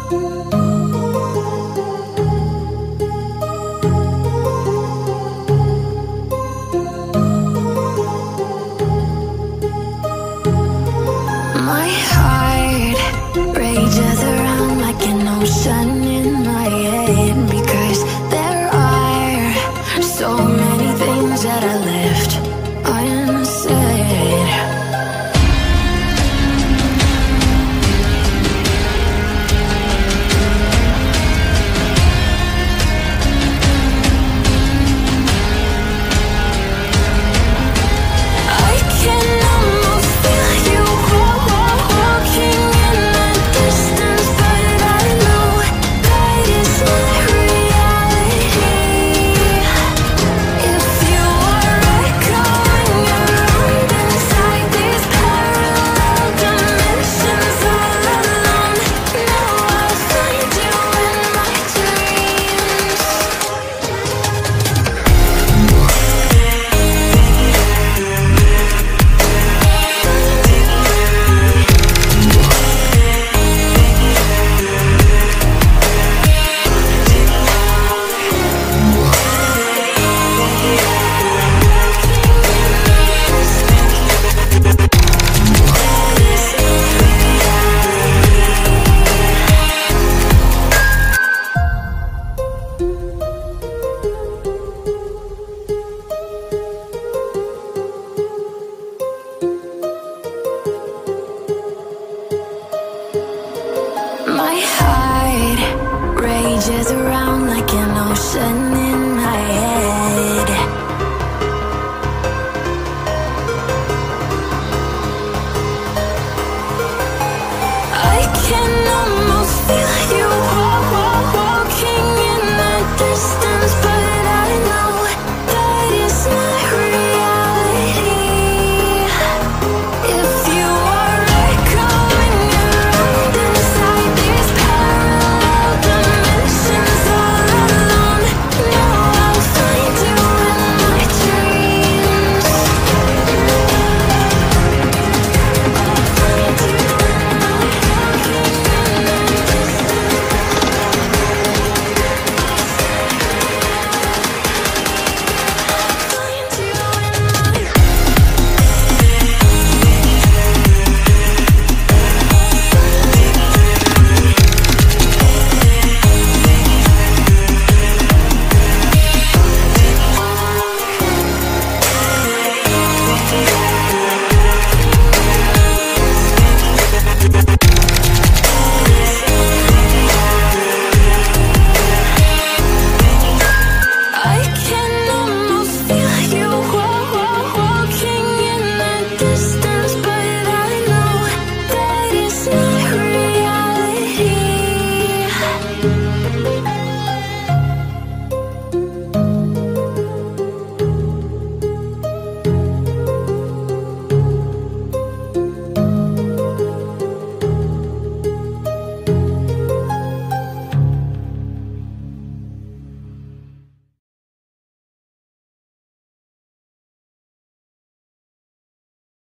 My heart rages around like an ocean in my head, because there are so many things that I left unsaid. I can almost feel you walking in the distance, but I know that it's not reality. If you are echoing around inside these parallel dimensions all alone, now I'll find you in my dreams. My heart rages around like an ocean